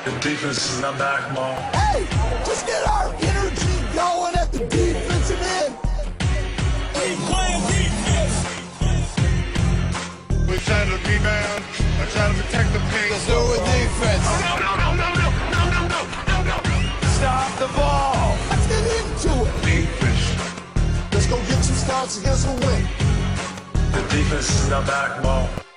The defense is not back, Mom. Hey, let's get our energy going at the defensive end. We playing defense. We're trying to rebound. I'm trying to protect the paint. Let's do it defense. No. Stop the ball. Let's get into it. Defense. Let's go get some stops against a win. The defense is not back, Mom.